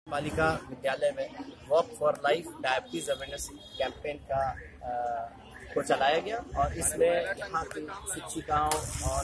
बालिका विद्यालय में walk for life diabetes awareness campaign का को चलाया गया और इसमें यहाँ की शिक्षिकाओं और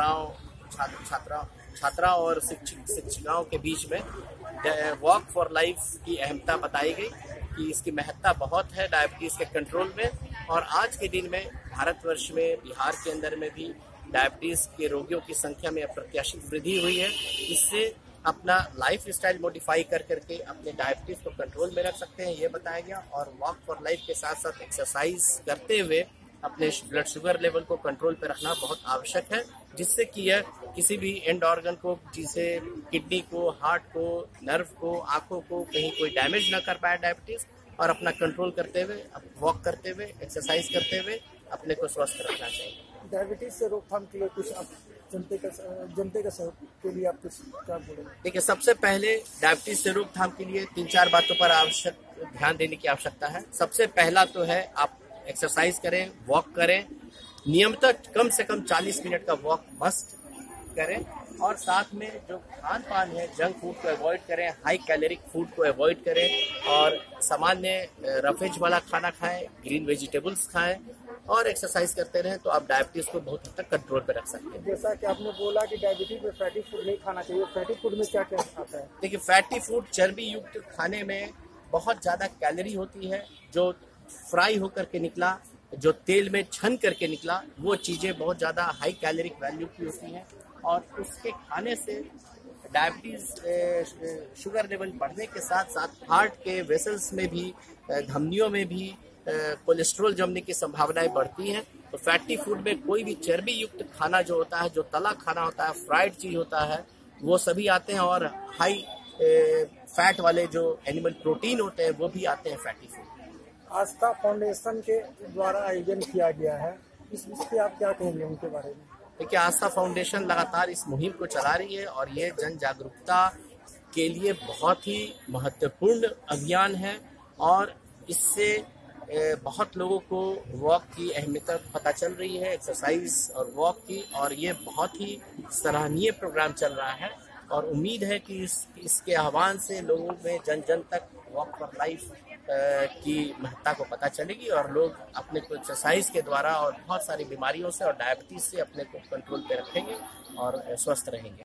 छात्राओं और शिक्षिकाओं के बीच में वॉक फॉर लाइफ की अहमियता बताई गई कि इसकी महत्ता बहुत है डायबिटीज के कंट्रोल में। और आज के दिन में भारतवर्ष में, बिहार के अंदर में भी डायबिटीज के रोगियों की संख्या में अप्रत्याशित वृद्धि हुई है। इससे अपना लाइफ स्टाइल मॉडिफाई करके अपने डायबिटीज को कंट्रोल में रख सकते हैं, ये बताया गया। और वॉक फॉर लाइफ के साथ साथ एक्सरसाइज करते हुए अपने ब्लड शुगर लेवल को कंट्रोल पे रखना बहुत आवश्यक है, जिससे कि यह किसी भी एंड ऑर्गन को, जिसे किडनी को, हार्ट को, नर्व को, आंखों को कहीं कोई डैमेज ना कर पाए डायबिटीज, और अपना कंट्रोल करते हुए, वॉक करते हुए, एक्सरसाइज करते हुए अपने को स्वस्थ रखना चाहिए। डायबिटीज से रोकथाम के लिए कुछ जनते का सहयोग के लिए आप कुछ क्या बोलेंगे? देखिए, सबसे पहले डायबिटीज से रोकथाम के लिए 3-4 बातों पर ध्यान देने की आवश्यकता है। सबसे पहला तो है आप एक्सरसाइज करें, वॉक करें, नियमित कम से कम 40 मिनट का वॉक मस्ट करें। और साथ में जो खान पान है, जंक फूड को अवॉइड करें, हाई कैलोरिक फूड को अवॉइड करें और सामान्य रफेज वाला खाना खाएं, ग्रीन वेजिटेबल्स खाएं और एक्सरसाइज करते रहें, तो आप डायबिटीज को बहुत हद तक कंट्रोल पे रख सकते हैं। जैसा कि आपने बोला कि डायबिटीज में फैटी फूड नहीं खाना चाहिए, फैटी फूड में क्या क्या आता है? देखिए, फैटी फूड, चर्बी युक्त खाने में बहुत ज्यादा कैलोरी होती है। जो फ्राई होकर के निकला, जो तेल में छन करके निकला, वो चीजें बहुत ज्यादा हाई कैलोरिक वैल्यू की होती हैं और उसके खाने से डायबिटीज शुगर लेवल बढ़ने के साथ साथ हार्ट के वेसल्स में भी, धमनियों में भी कोलेस्ट्रॉल जमने की संभावनाएं बढ़ती हैं। तो फैटी फूड में कोई भी चर्बी युक्त खाना जो होता है, जो तला खाना होता है, फ्राइड चीज होता है, वो सभी आते हैं। और हाई फैट वाले जो एनिमल प्रोटीन होते हैं वो भी आते हैं फैटी फूड। आस्था फाउंडेशन के द्वारा आयोजन किया गया है, इस पे आप क्या कहेंगे उनके बारे में? देखिए, आस्था फाउंडेशन लगातार इस मुहिम को चला रही है और ये जन जागरूकता के लिए बहुत ही महत्वपूर्ण अभियान है और इससे बहुत लोगों को वॉक की अहमियत पता चल रही है, एक्सरसाइज और वॉक की, और ये बहुत ही सराहनीय प्रोग्राम चल रहा है। और उम्मीद है कि इसके आह्वान से लोगों में जन जन तक वॉक फॉर लाइफ की महत्ता को पता चलेगी और लोग अपने को एक्सरसाइज के द्वारा और बहुत सारी बीमारियों से और डायबिटीज से अपने को कंट्रोल पे रखेंगे और स्वस्थ रहेंगे।